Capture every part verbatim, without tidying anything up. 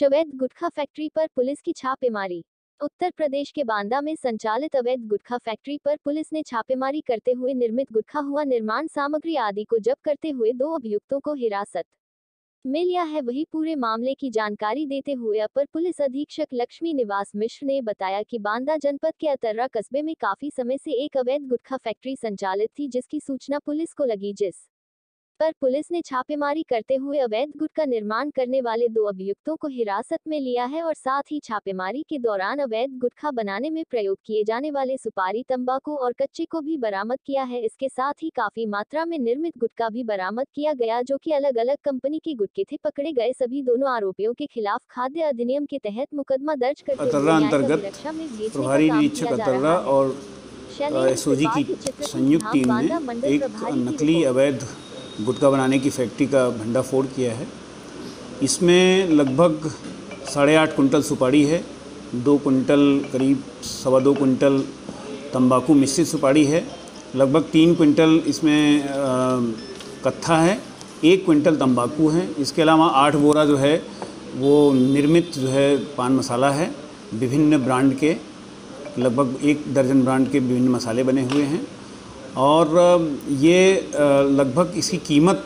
प्रदेश अवैध गुटखा फैक्ट्री पर पुलिस की छापेमारी। उत्तर प्रदेश के बांदा में संचालित अवैध गुटखा फैक्ट्री पर पुलिस ने छापेमारी करते हुए निर्मित गुटखा हुआ निर्माण सामग्री आदि को जब्त करते हुए दो अभियुक्तों को हिरासत में लिया है। वही पूरे मामले की जानकारी देते हुए अपर पुलिस अधीक्षक लक्ष्मी निवास मिश्र ने बताया कि बांदा जनपद के अतर्रा कस्बे में काफी समय से एक अवैध गुटखा फैक्ट्री संचालित थी, जिसकी सूचना पुलिस को लगी, जिस पर पुलिस ने छापेमारी करते हुए अवैध गुटखा निर्माण करने वाले दो अभियुक्तों को हिरासत में लिया है और साथ ही छापेमारी के दौरान अवैध गुटखा बनाने में प्रयोग किए जाने वाले सुपारी, तंबाकू और कच्चे को भी बरामद किया है। इसके साथ ही काफी मात्रा में निर्मित गुटखा भी बरामद किया गया, जो कि अलग अलग कंपनी के गुटखे थे। पकड़े गए सभी दोनों आरोपियों के खिलाफ खाद्य अधिनियम के तहत मुकदमा दर्ज करते अतर्रा अंतर्गत प्रभारी निरीक्षक अतर्रा और एसओजी की संयुक्त टीम ने एक नकली अवैध गुटखा बनाने की फैक्ट्री का भंडाफोड़ किया है। इसमें लगभग साढ़े आठ कुंटल सुपारी है, दो कुंटल करीब सवा दो कुंटल तंबाकू मिश्रित सुपारी है, लगभग तीन कुंटल इसमें कत्था है, एक कुंटल तंबाकू है। इसके अलावा आठ बोरा जो है वो निर्मित जो है पान मसाला है, विभिन्न ब्रांड के, लगभग एक दर्जन ब्रांड के विभिन्न मसाले बने हुए हैं। और ये लगभग इसकी कीमत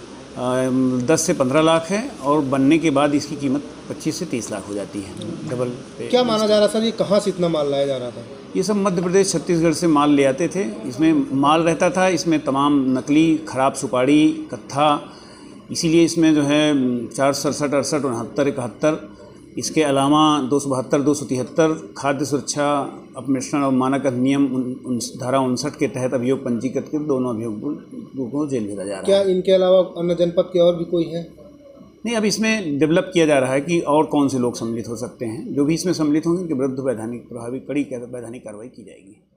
दस से पंद्रह लाख है और बनने के बाद इसकी कीमत पच्चीस से तीस लाख हो जाती है। डबल क्या माना जा रहा सर, ये कहाँ से इतना माल लाया जा रहा था? ये सब मध्य प्रदेश छत्तीसगढ़ से माल ले आते थे। इसमें माल रहता था, इसमें तमाम नकली खराब सुपारी, कत्था, इसीलिए इसमें जो है चार सड़सठ अड़सठ उनहत्तर इकहत्तर, इसके अलावा दो सौ बहत्तर दो सौ तिहत्तर खाद्य सुरक्षा अपमिश्रण और मानक अधिनियम धारा उनसठ के तहत अभियोग पंजीकृत कर दोनों अभियोगों को जेल भेजा जा रहा है। क्या इनके अलावा अन्य जनपद के और भी कोई है? नहीं, अब इसमें डेवलप किया जा रहा है कि और कौन से लोग सम्मिलित हो सकते हैं। जो भी इसमें सम्मिलित होंगे उनके विरुद्ध वैधानिक प्रभावी कड़ी वैधानिक कार्रवाई की जाएगी।